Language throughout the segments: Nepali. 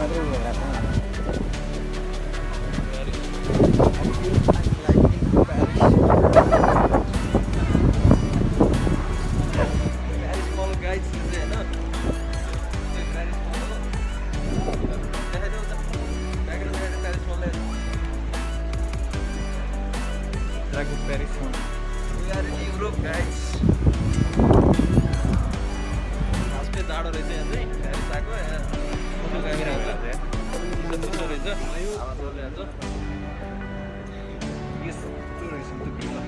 मात्रै होला Paris mall. We are in Europe, guys. After that, or is it? Paris, आको है. फोटो कैमरा होता है. तो तो रहेछ. आयो. आवाज रहेछ. यस, तो रहेछ त बिला.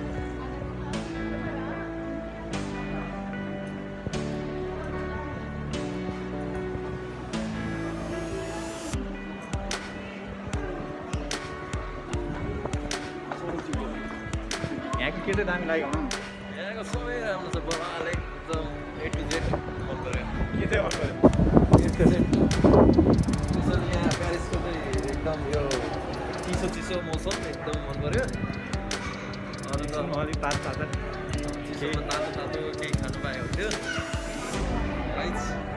यहाँ के केटे दामी लाग्यो भनौँ न यहाँको सबै राम्रो छ बवाल एकदम A to Z मन पर्यो के चाहिँ मन पर्यो यसको चाहिँ स्पेसली यहाँ प्यारिसको चाहिँ एकदम यो चिसो चिसो मौसम एकदम मन पर्यो अरू त अलिक तातो तातो चिसोमा तातो तातो केही खानु पायो हुन्थ्यो राइट